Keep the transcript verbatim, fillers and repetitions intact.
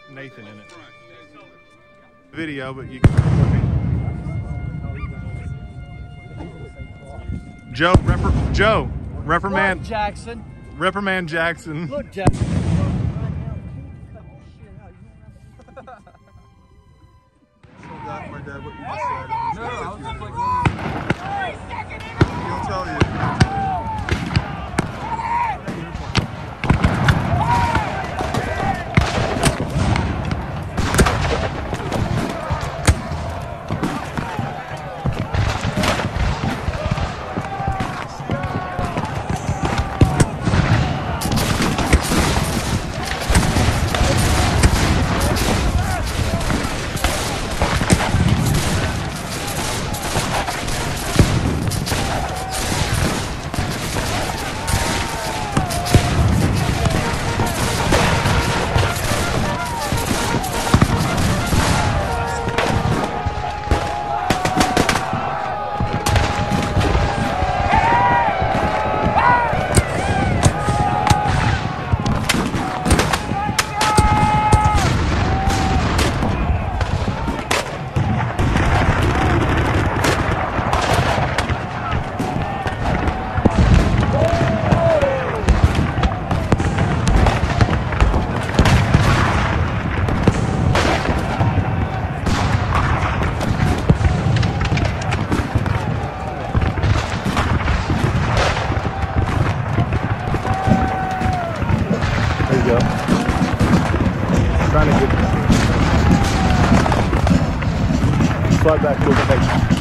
Nathan in it. Video, but you can. Joe, repr Joe, reprimand Look, Jackson. Reprimand Jackson. Look, Jackson. My dad, what you No, said. I was just like, He'll tell you. There you go. Trying to get slide back a little bit.